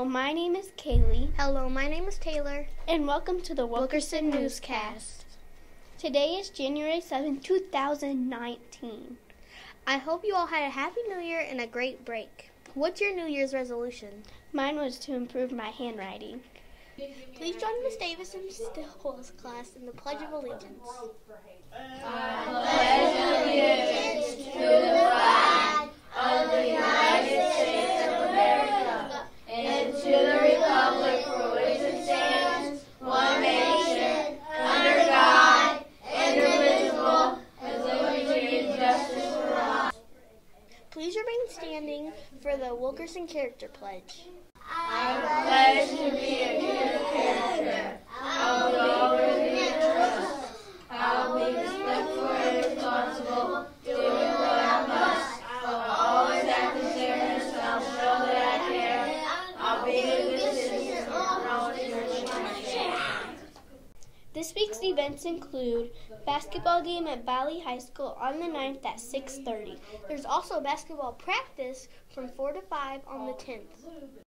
Hello, my name is Kaylee. Hello, my name is Taylor. And welcome to the Wilkerson Newscast. Today is January 7, 2019. I hope you all had a happy New Year and a great break. What's your New Year's resolution? Mine was to improve my handwriting. Please join Miss Davis and Miss Stillwell's class in the Pledge of Allegiance. I pledge allegiance to the flag of the United States of America and to the republic for which it stands, one nation, under God, indivisible, with liberty and justice for all. Please remain standing for the Wilkerson Character Pledge. I pledge to be a good character. I will always be trust. I will be respectful and responsible, doing what I must. I will always act with fairness, and I'll show that I care. I'll be a good citizen and promise to share. This week's events include basketball game at Valley High School on the 9th at 6:30. There's also basketball practice from 4 to 5 on the 10th.